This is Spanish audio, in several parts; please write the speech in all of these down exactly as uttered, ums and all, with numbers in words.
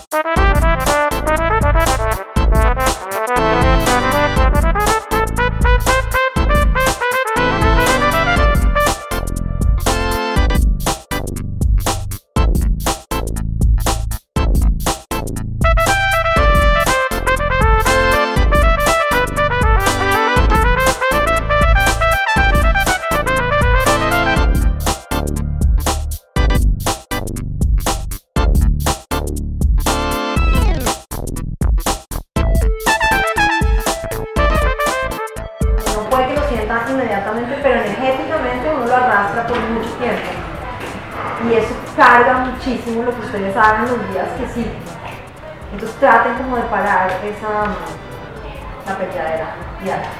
Inmediatamente, pero energéticamente uno lo arrastra por mucho tiempo y eso carga muchísimo lo que ustedes hagan los días que siguen. Entonces traten como de parar esa la peleadera diaria.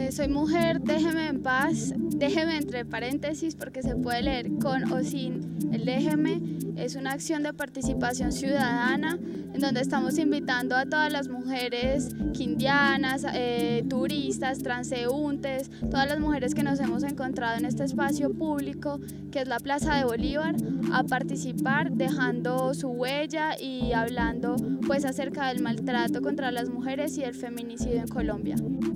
Eh, soy mujer, déjeme en paz, déjeme entre paréntesis porque se puede leer con o sin el déjeme. Es una acción de participación ciudadana en donde estamos invitando a todas las mujeres quindianas, eh, turistas, transeúntes, todas las mujeres que nos hemos encontrado en este espacio público que es la Plaza de Bolívar, a participar dejando su huella y hablando pues acerca del maltrato contra las mujeres y el feminicidio en Colombia.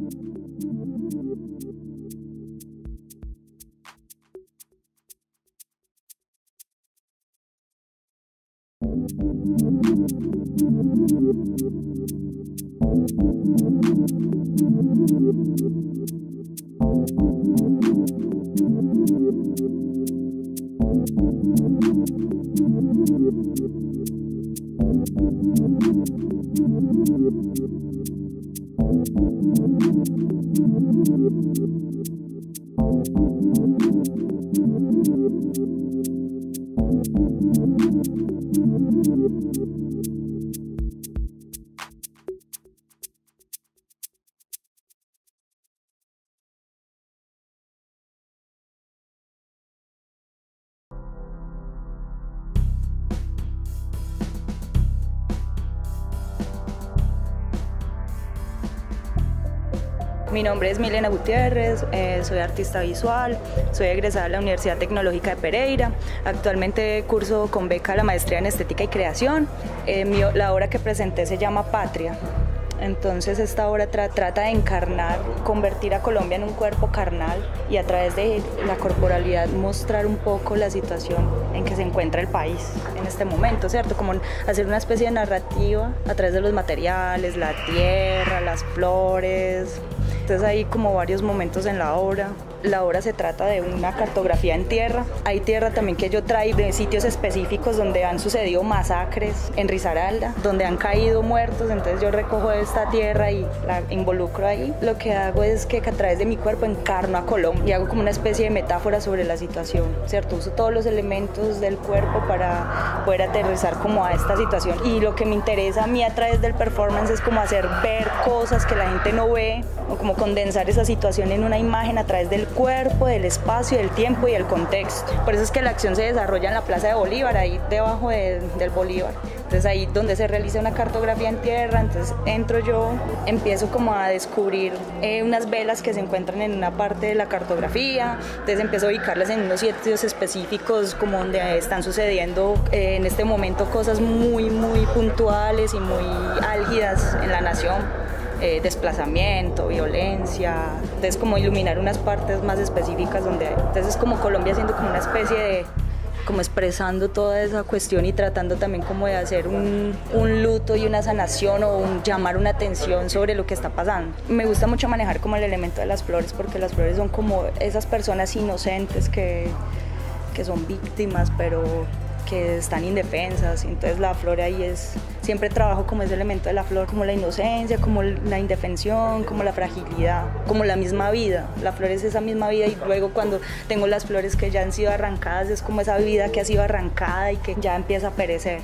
Mi nombre es Milena Gutiérrez, eh, soy artista visual, soy egresada de la Universidad Tecnológica de Pereira. Actualmente curso con beca la maestría en Estética y Creación. Eh, mi, la obra que presenté se llama Patria. Entonces esta obra tra trata de encarnar, convertir a Colombia en un cuerpo carnal y a través de la corporalidad mostrar un poco la situación en que se encuentra el país en este momento, ¿cierto? Como hacer una especie de narrativa a través de los materiales, la tierra, las flores. Entonces hay como varios momentos en la obra. La obra se trata de una cartografía en tierra. Hay tierra también que yo traigo de sitios específicos donde han sucedido masacres en Risaralda, donde han caído muertos, entonces yo recojo esta tierra y la involucro ahí. Lo que hago es que a través de mi cuerpo encarno a Colombia y hago como una especie de metáfora sobre la situación, ¿cierto? Uso todos los elementos del cuerpo para poder aterrizar como a esta situación. Y lo que me interesa a mí a través del performance es como hacer ver cosas que la gente no ve, o como condensar esa situación en una imagen a través del cuerpo, del espacio, del tiempo y el contexto. Por eso es que la acción se desarrolla en la Plaza de Bolívar, ahí debajo de, del Bolívar. Entonces ahí donde se realiza una cartografía en tierra, entonces entro yo, empiezo como a descubrir eh, unas velas que se encuentran en una parte de la cartografía, entonces empiezo a ubicarlas en unos sitios específicos como donde están sucediendo eh, en este momento cosas muy, muy puntuales y muy álgidas en la nación. Eh, desplazamiento, violencia, entonces como iluminar unas partes más específicas donde hay. Entonces es como Colombia siendo como una especie de, como expresando toda esa cuestión y tratando también como de hacer un, un luto y una sanación o un, llamar una atención sobre lo que está pasando. Me gusta mucho manejar como el elemento de las flores porque las flores son como esas personas inocentes que, que son víctimas pero que están indefensas, entonces la flor ahí es, siempre trabajo como ese elemento de la flor, como la inocencia, como la indefensión, como la fragilidad, como la misma vida. La flor es esa misma vida y luego cuando tengo las flores que ya han sido arrancadas es como esa vida que ha sido arrancada y que ya empieza a perecer.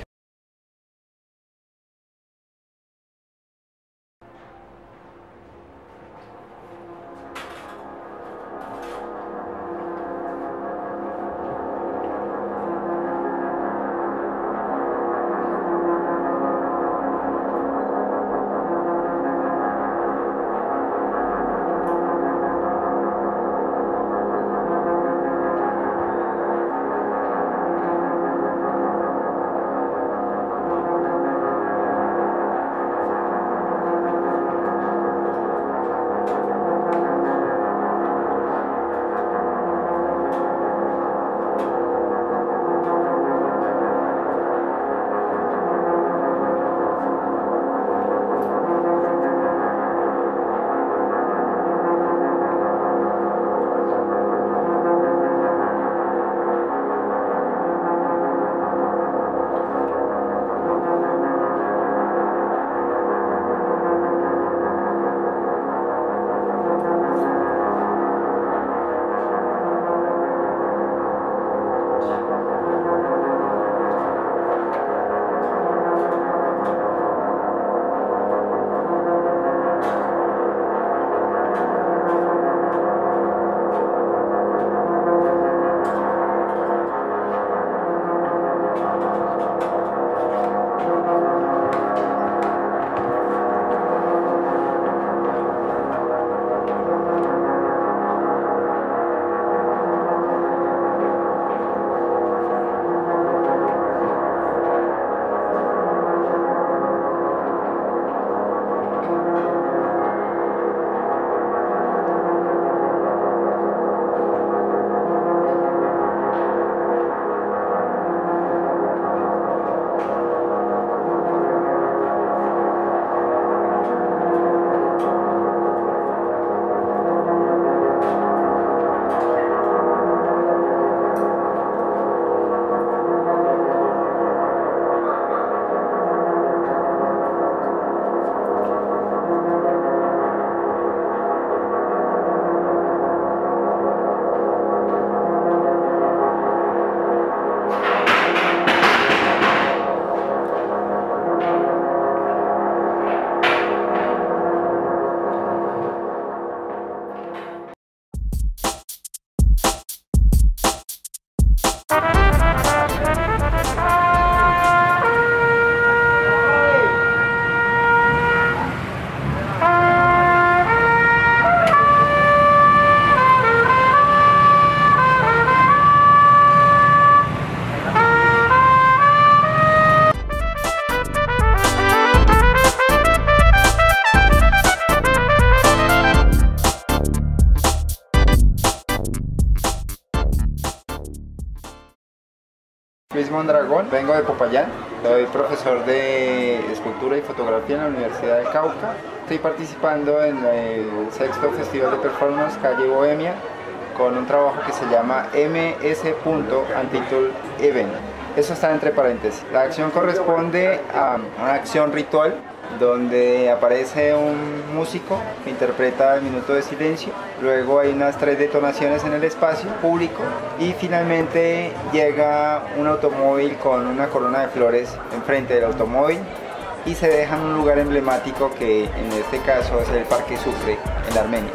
Mondragón, vengo de Popayán, soy profesor de escultura y fotografía en la Universidad de Cauca. Estoy participando en el sexto Festival de Performance Calle Bohemia con un trabajo que se llama M S Untitled Event. Eso está entre paréntesis. La acción corresponde a una acción ritual donde aparece un músico que interpreta el minuto de silencio, luego hay unas tres detonaciones en el espacio público y finalmente llega un automóvil con una corona de flores enfrente del automóvil y se deja en un lugar emblemático que en este caso es el Parque Sucre en Armenia.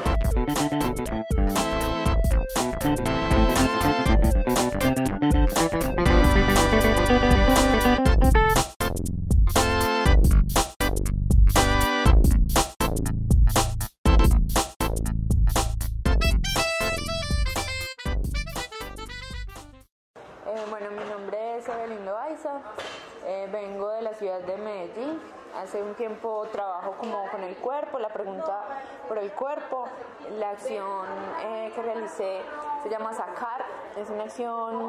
Bueno, mi nombre es Evelyn Loaiza, eh, vengo de la ciudad de Medellín. Hace un tiempo trabajo como con el cuerpo, la pregunta por el cuerpo. La acción eh, que realicé se llama Sacar, es una acción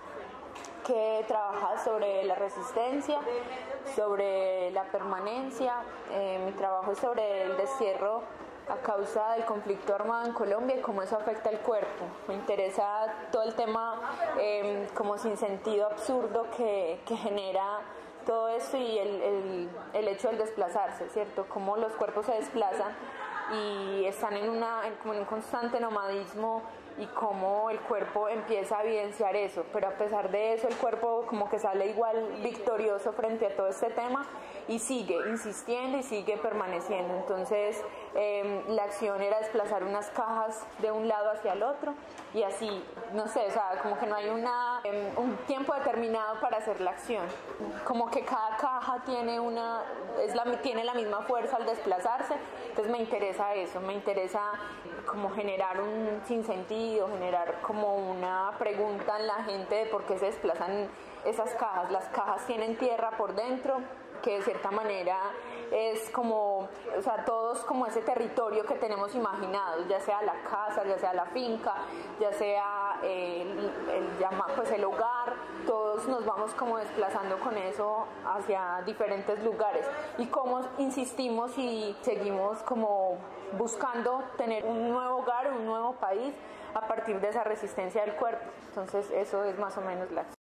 que trabaja sobre la resistencia, sobre la permanencia. Eh, mi trabajo es sobre el destierro a causa del conflicto armado en Colombia y cómo eso afecta al cuerpo. Me interesa todo el tema eh, como sin sentido absurdo que, que genera todo eso y el, el, el hecho del desplazarse, ¿cierto? Cómo los cuerpos se desplazan y están en, una, en, como en un constante nomadismo y cómo el cuerpo empieza a evidenciar eso, pero a pesar de eso el cuerpo como que sale igual victorioso frente a todo este tema y sigue insistiendo y sigue permaneciendo. Entonces eh, la acción era desplazar unas cajas de un lado hacia el otro y así, no sé, o sea, como que no hay una, eh, un tiempo determinado para hacer la acción, como que cada caja tiene, una, es la, tiene la misma fuerza al desplazarse. Entonces me interesa eso, me interesa como generar un sinsentido, generar como una pregunta en la gente de por qué se desplazan esas cajas. Las cajas tienen tierra por dentro, que de cierta manera es como, o sea, todos como ese territorio que tenemos imaginado, ya sea la casa, ya sea la finca, ya sea eh, el, el, pues el hogar, todos nos vamos como desplazando con eso hacia diferentes lugares y cómo insistimos y seguimos como buscando tener un nuevo hogar, un nuevo país a partir de esa resistencia del cuerpo. Entonces eso es más o menos la acción.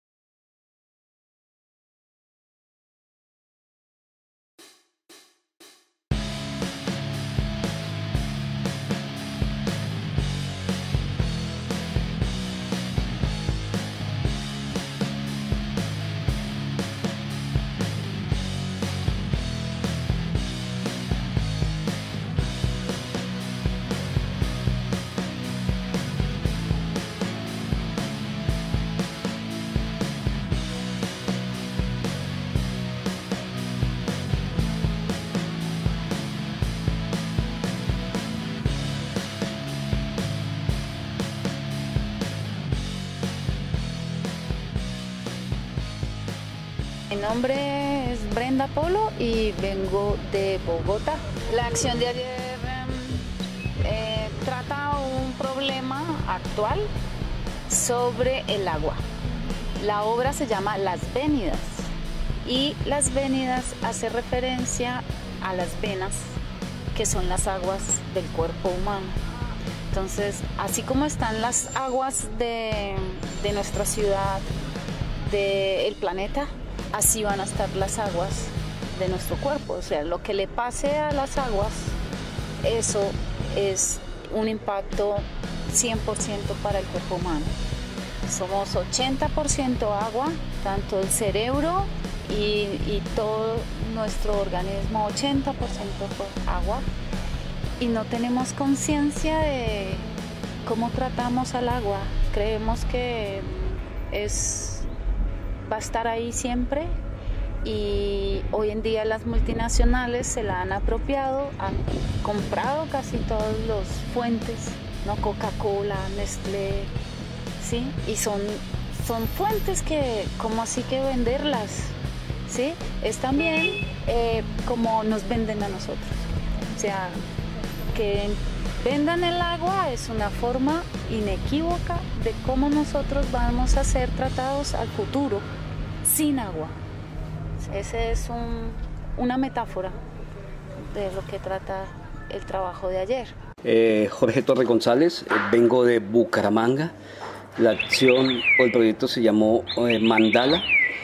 Mi nombre es Brenda Polo y vengo de Bogotá. La acción de ayer eh, trata un problema actual sobre el agua. La obra se llama Las Vénidas y Las Vénidas hace referencia a las venas, que son las aguas del cuerpo humano. Entonces, así como están las aguas de, de nuestra ciudad, del planeta, así van a estar las aguas de nuestro cuerpo. O sea, lo que le pase a las aguas, eso es un impacto cien por ciento para el cuerpo humano. Somos ochenta por ciento agua, tanto el cerebro y, y todo nuestro organismo, ochenta por ciento agua, y no tenemos conciencia de cómo tratamos al agua. Creemos que es va a estar ahí siempre y hoy en día las multinacionales se la han apropiado, han comprado casi todas las fuentes, ¿no? Coca-Cola, Nestlé, ¿sí? Y son, son fuentes que, ¿cómo así que venderlas? ¿Sí? Es también eh, como nos venden a nosotros. O sea, que vendan el agua es una forma inequívoca de cómo nosotros vamos a ser tratados al futuro. sin agua. Esa es un, una metáfora de lo que trata el trabajo de ayer. Eh, Jorge Torres González, eh, vengo de Bucaramanga. La acción o el proyecto se llamó eh, Mandala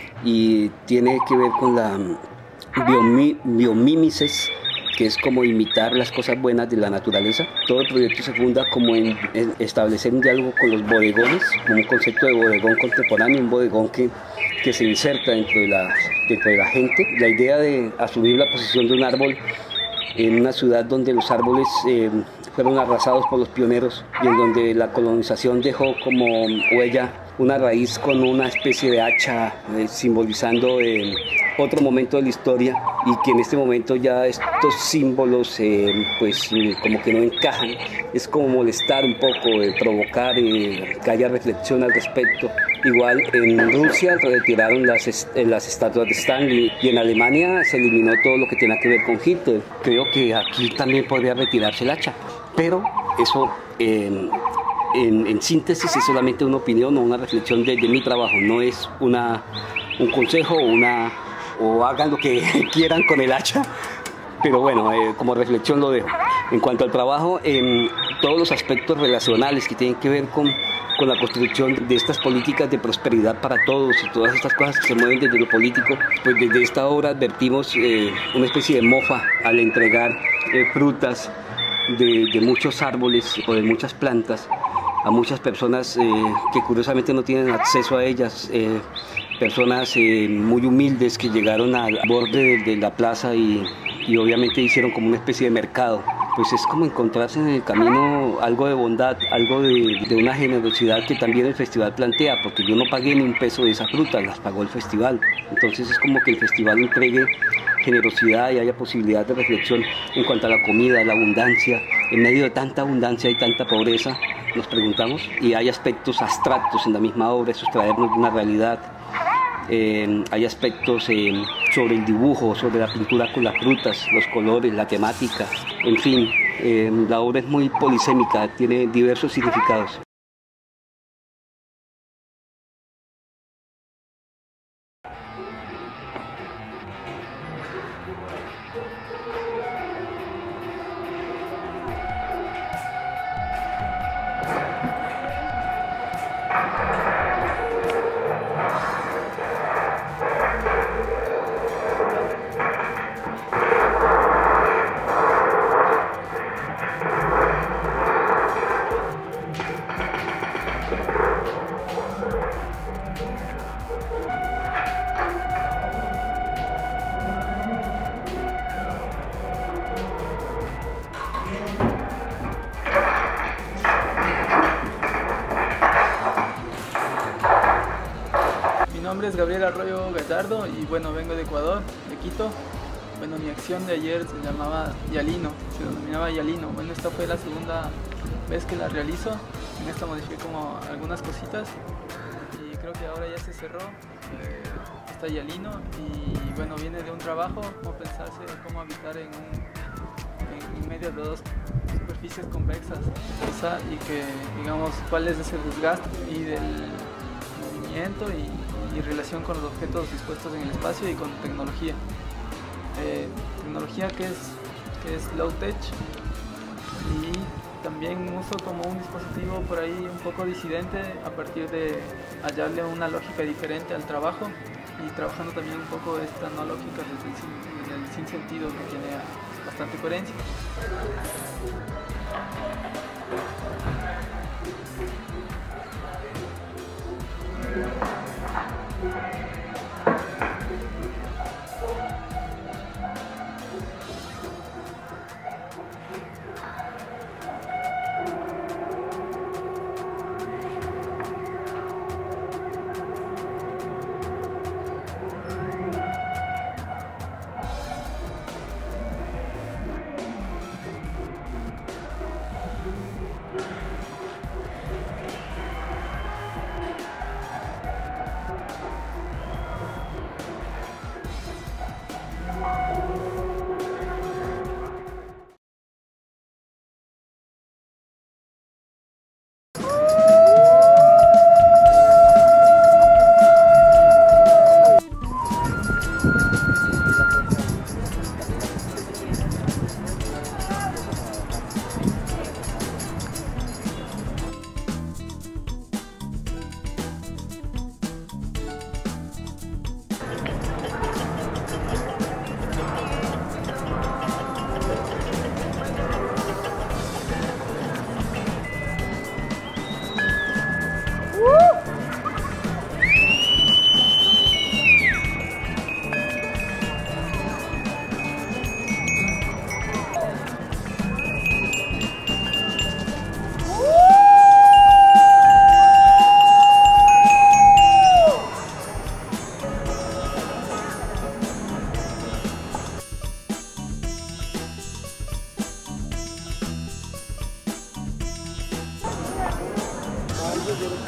y tiene que ver con la biomi biomímesis, que es como imitar las cosas buenas de la naturaleza. Todo el proyecto se funda como en, en establecer un diálogo con los bodegones, como un concepto de bodegón contemporáneo, un bodegón que, que se inserta dentro de, la, dentro de la gente. La idea de asumir la posición de un árbol en una ciudad donde los árboles eh, fueron arrasados por los pioneros y en donde la colonización dejó como huella una raíz con una especie de hacha eh, simbolizando eh, otro momento de la historia, y que en este momento ya estos símbolos eh, pues eh, como que no encajan. Es como molestar un poco, eh, provocar eh, que haya reflexión al respecto. Igual en Rusia retiraron las, est las estatuas de Stanley y en Alemania se eliminó todo lo que tenía que ver con Hitler. Creo que aquí también podría retirarse el hacha, pero eso eh, en, en síntesis es solamente una opinión o una reflexión de, de mi trabajo, no es una, un consejo o, una, o hagan lo que quieran con el hacha, pero bueno, eh, como reflexión lo dejo. En cuanto al trabajo, en todos los aspectos relacionales que tienen que ver con con la construcción de estas políticas de prosperidad para todos y todas estas cosas que se mueven desde lo político, pues desde esta obra advertimos eh, una especie de mofa al entregar eh, frutas de, de muchos árboles o de muchas plantas a muchas personas eh, que curiosamente no tienen acceso a ellas, eh, personas eh, muy humildes que llegaron al borde de, de la plaza y, y obviamente hicieron como una especie de mercado. Pues es como encontrarse en el camino algo de bondad, algo de, de una generosidad que también el festival plantea, porque yo no pagué ni un peso de esa fruta, las pagó el festival. Entonces es como que el festival entregue generosidad y haya posibilidad de reflexión en cuanto a la comida, la abundancia. En medio de tanta abundancia y tanta pobreza, nos preguntamos, y hay aspectos abstractos en la misma obra, sustraernos de una realidad. Eh, hay aspectos eh, sobre el dibujo, sobre la pintura con las frutas, los colores, la temática, en fin, eh, la obra es muy polisémica, tiene diversos significados. Mi nombre es Gabriel Arroyo Gallardo y bueno, vengo de Ecuador, de Quito. Bueno, mi acción de ayer se llamaba Yalino, se denominaba Yalino. Bueno, esta fue la segunda vez que la realizo. En esta modifiqué como algunas cositas y creo que ahora ya se cerró. Eh, está Yalino y bueno, viene de un trabajo, como pensarse cómo habitar en, un, en medio de dos superficies convexas, esa, y que digamos cuál es ese desgaste y del movimiento y y relación con los objetos dispuestos en el espacio y con tecnología. Eh, tecnología que es, que es low tech y también uso como un dispositivo por ahí un poco disidente a partir de hallarle una lógica diferente al trabajo y trabajando también un poco esta no lógica desde el, sin, desde el sinsentido, que tiene bastante coherencia.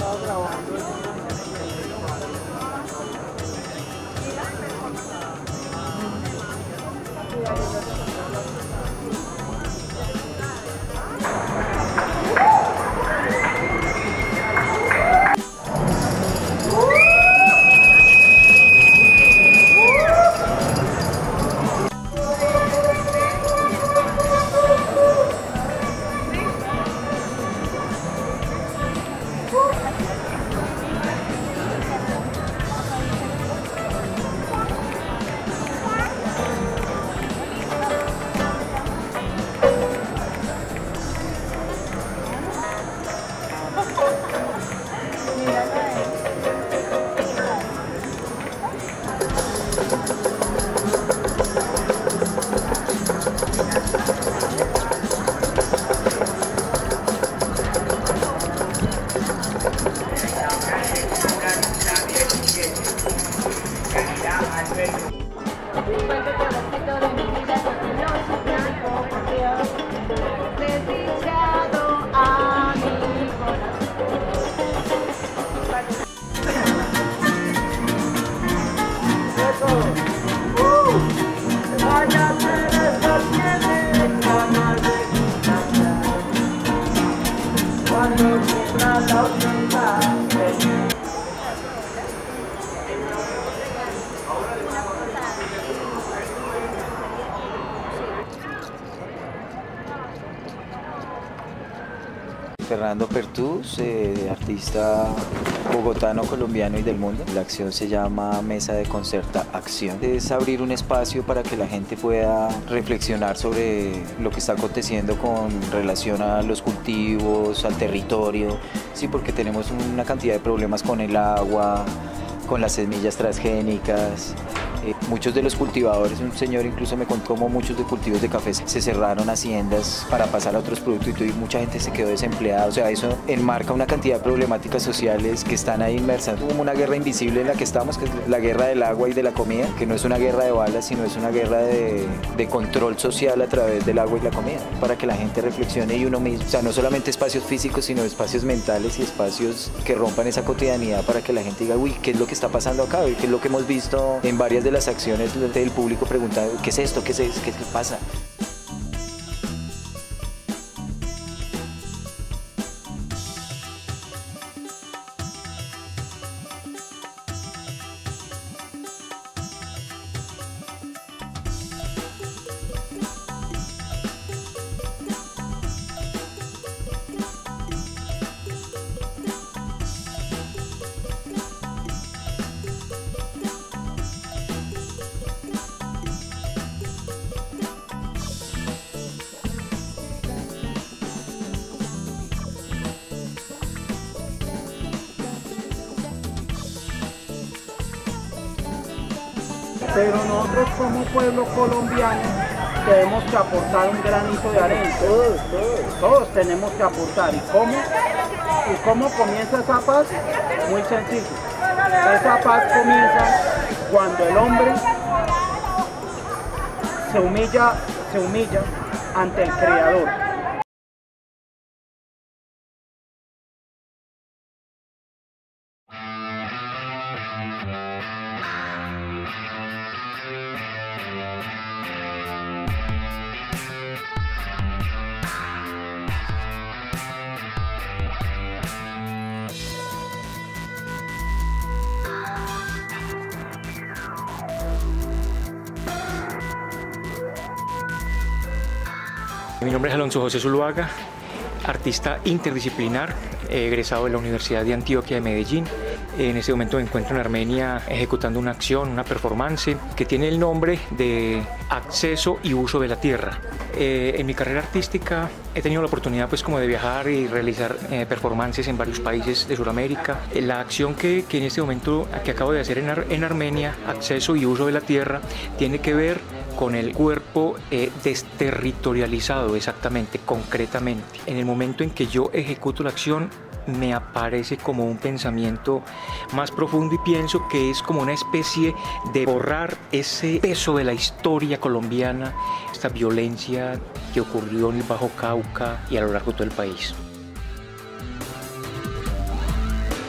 Fernando Pertús, eh, artista bogotano, colombiano y del mundo. La acción se llama Mesa de Concerta Acción. Es abrir un espacio para que la gente pueda reflexionar sobre lo que está aconteciendo con relación a los cultivos, al territorio, sí, porque tenemos una cantidad de problemas con el agua, con las semillas transgénicas. Eh, muchos de los cultivadores, un señor incluso me contó cómo muchos de cultivos de café se cerraron haciendas para pasar a otros productos y mucha gente se quedó desempleada. O sea, eso enmarca una cantidad de problemáticas sociales que están ahí inmersas. Como una guerra invisible en la que estamos, que es la guerra del agua y de la comida, que no es una guerra de balas, sino es una guerra de, de control social a través del agua y la comida, para que la gente reflexione y uno mismo. O sea, no solamente espacios físicos, sino espacios mentales y espacios que rompan esa cotidianidad para que la gente diga, uy, ¿qué es lo que está pasando acá? ¿Qué es lo que hemos visto en varias de las acciones del público preguntando, ¿qué es esto? ¿Qué es esto? ¿Qué es lo que pasa? Pero nosotros como pueblo colombiano tenemos que aportar un granito de arena. Todos, todos. Todos tenemos que aportar. ¿Y cómo? ¿Y cómo comienza esa paz? Muy sencillo. Esa paz comienza cuando el hombre se humilla, se humilla ante el Creador. Mi nombre es Alonso José Zuluaga, artista interdisciplinar, egresado de la Universidad de Antioquia de Medellín. En este momento me encuentro en Armenia ejecutando una acción, una performance que tiene el nombre de Acceso y Uso de la Tierra. Eh, en mi carrera artística he tenido la oportunidad pues como de viajar y realizar eh, performances en varios países de Sudamérica. Eh, la acción que, que en este momento que acabo de hacer en, Ar en Armenia, Acceso y Uso de la Tierra, tiene que ver con el cuerpo eh, desterritorializado, exactamente, concretamente. En el momento en que yo ejecuto la acción, me aparece como un pensamiento más profundo y pienso que es como una especie de borrar ese peso de la historia colombiana, esta violencia que ocurrió en el Bajo Cauca y a lo largo de todo el país.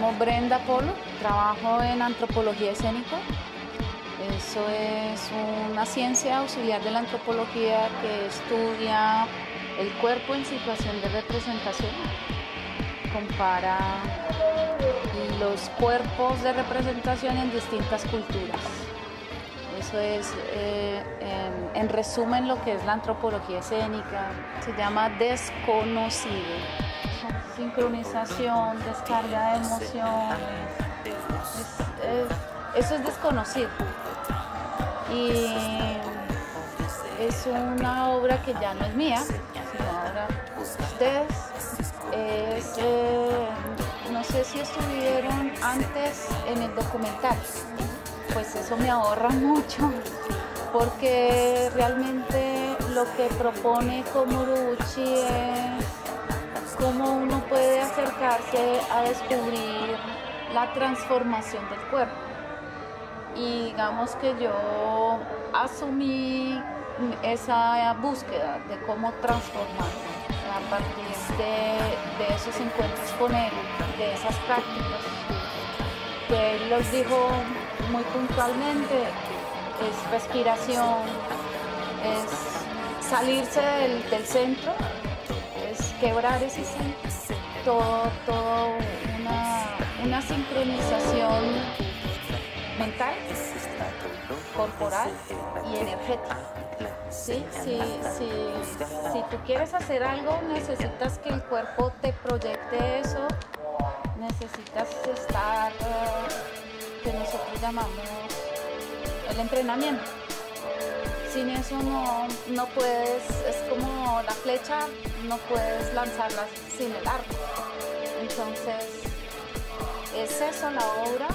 llamo Brenda Polo, trabajo en antropología escénica. Eso es una ciencia auxiliar de la antropología que estudia el cuerpo en situación de representación. Compara los cuerpos de representación en distintas culturas. Eso es, eh, en, en resumen, lo que es la antropología escénica. Se llama desconocido. Sincronización, descarga de emociones. Es, es, eso es desconocido. Y es una obra que ya no es mía, sino ahora ustedes. Es, eh, no sé si estuvieron antes en el documental, pues eso me ahorra mucho, porque realmente lo que propone Komurobuchi es cómo uno puede acercarse a descubrir la transformación del cuerpo. Y digamos que yo asumí esa búsqueda de cómo transformarme a partir de, de esos encuentros con él, de esas prácticas, que él los dijo muy puntualmente, es respiración, es salirse del, del centro, es quebrar ese centro, todo, todo una, una sincronización mental, corporal y energética. ¿Sí? Si, si, si tú quieres hacer algo, necesitas que el cuerpo te proyecte eso, necesitas estar, uh, que nosotros llamamos el entrenamiento. Sin eso no, no puedes, es como la flecha, no puedes lanzarla sin el arco. Entonces, es eso la obra.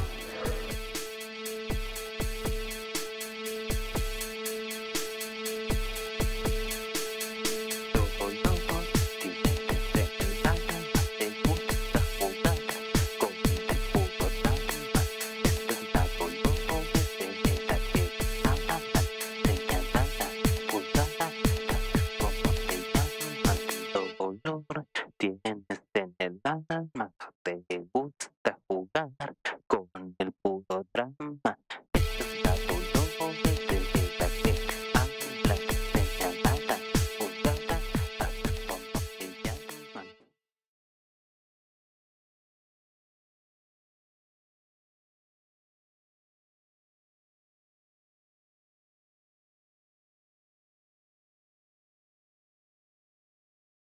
Tienes en el alma